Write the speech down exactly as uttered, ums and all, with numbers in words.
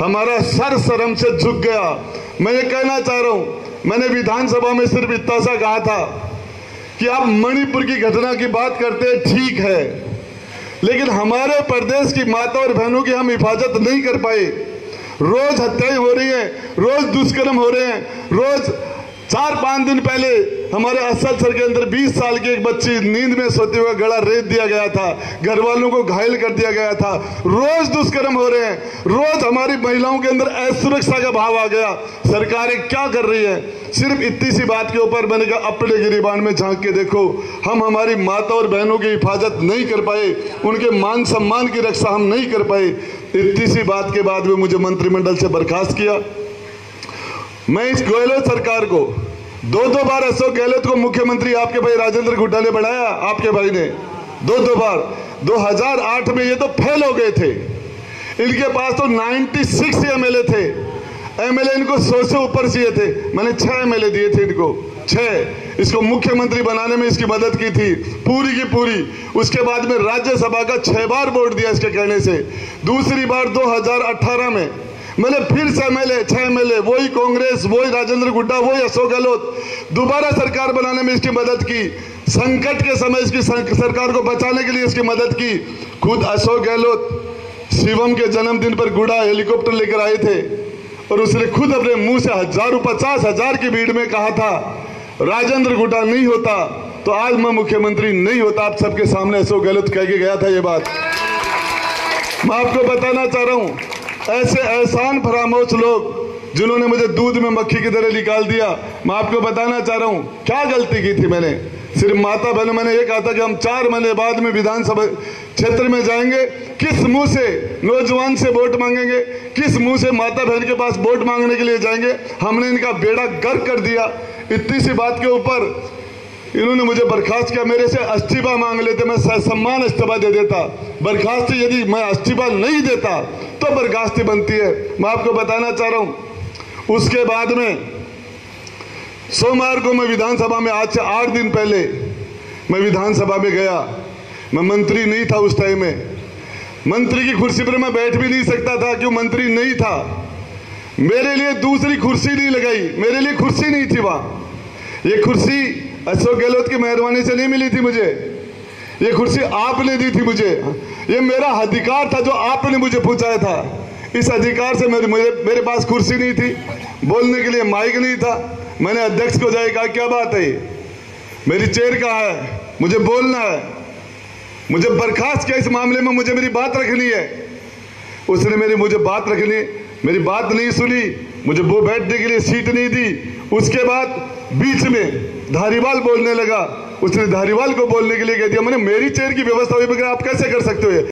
हमारा सर शर्म से झुक गया। मैं ये कहना चाह रहा हूं, मैंने विधानसभा में सिर्फ इतना सा कहा था कि आप मणिपुर की घटना की बात करते हैं, ठीक है, लेकिन हमारे प्रदेश की माता और बहनों की हम हिफाजत नहीं कर पाए। रोज हत्याएं हो रही हैं, रोज दुष्कर्म हो रहे हैं। रोज चार पांच दिन पहले हमारे असलसर के अंदर बीस साल की एक बच्ची नींद में सोते हुए गला रेत दिया गया था, घर वालों को घायल कर दिया गया था। रोज दुष्कर्म हो रहे हैं, रोज हमारी महिलाओं के अंदर असुरक्षा का भाव आ गया। सरकारें क्या कर रही है? सिर्फ इतनी सी बात के ऊपर मैंने कहा अपने गिरिबान में झांक के देखो, हम हमारी माता और बहनों की हिफाजत नहीं कर पाए, उनके मान सम्मान की रक्षा हम नहीं कर पाए। इतनी सी बात के बाद में मुझे मंत्रिमंडल से बर्खास्त किया। मैं इस गहलोत सरकार को दो दो बार अशोक गहलोत को मुख्यमंत्री आपके भाई राजेंद्र हुड्डा ने बनाया, आपके भाई ने दो दो बार। दो हज़ार आठ में ये तो फेल हो गए थे, इनके पास तो छियानवे एमएलए थे, एमएलए इनको सौ से ऊपर चाहिए थे। मैंने छह एमएलए दिए थे इनको, छह। इसको मुख्यमंत्री बनाने में इसकी मदद की थी पूरी की पूरी। उसके बाद में राज्यसभा का छह बार वोट दिया इसके कहने से। दूसरी बार दो हज़ार अठारह में मैंने फिर से एमएलए छह एमएलए, वही कांग्रेस, वही राजेंद्र हुड्डा, वही अशोक गहलोत, दोबारा सरकार बनाने में इसकी मदद की। संकट के समय इसकी सरकार को बचाने के लिए इसकी मदद की। खुद अशोक गहलोत शिवम के जन्मदिन पर गुड़ा हेलीकॉप्टर लेकर आए थे और उसने खुद अपने मुंह से हजारों पचास हजार की भीड़ में कहा था राजेंद्र हुड्डा नहीं होता तो आज मैं मुख्यमंत्री नहीं होता। आप सबके सामने अशोक गहलोत कह के गया था ये बात। मैं आपको बताना चाह रहा हूं, ऐसे एहसान फरामोश लोग जिन्होंने मुझे दूध में मक्खी की तरह निकाल दिया, मैं आपको बताना चाह रहा हूं क्या गलती की थी मैंने। सिर्फ माता बहनों, मैंने ये कहा था कि हम चार महीने बाद में विधानसभा क्षेत्र में जाएंगे, किस मुंह से नौजवान से वोट मांगेंगे, किस मुंह से माता बहन के पास वोट मांगने के लिए जाएंगे। हमने इनका बेड़ा गर्क कर दिया। इतनी सी बात के ऊपर इन्होंने मुझे बर्खास्त किया। मेरे से इस्तीफा मांग लेते, मैं सम्मान इस्तीफा दे देता। बर्खास्ती यदि मैं इस्तीफा नहीं देता तो बर्खास्ती बनती है। मैं आपको बताना चाह रहा हूं, उसके बाद में सोमवार को मैं विधानसभा में, आज से आठ दिन पहले मैं विधानसभा में गया। मैं मंत्री नहीं था उस टाइम में, मंत्री की कुर्सी पर मैं बैठ भी नहीं सकता था क्यों मंत्री नहीं था। मेरे लिए दूसरी कुर्सी नहीं लगाई, मेरे लिए कुर्सी नहीं थी वहां। ये कुर्सी अशोक गहलोत की मेहरबानी से नहीं मिली थी मुझे, ये कुर्सी आपने दी थी मुझे। ये मेरा अधिकार था जो आपने मुझे पहुंचाया था। इस अधिकार से मेरे मेरे, मेरे पास कुर्सी नहीं थी, बोलने के लिए माइक नहीं था। मैंने अध्यक्ष को जाके कहा क्या बात है, मेरी चेयर कहाँ है, मुझे बोलना है, मुझे बर्खास्त किया इस मामले में, मुझे मेरी बात रखनी है। उसने मेरी मुझे बात रखनी, मेरी बात नहीं सुनी, मुझे वो बैठने के लिए सीट नहीं दी। उसके बाद बीच में धारीवाल बोलने लगा, उसने धारीवाल को बोलने के लिए कह दिया। मैंने मेरी चेयर की व्यवस्था हुई बगैर आप कैसे कर सकते हो ये?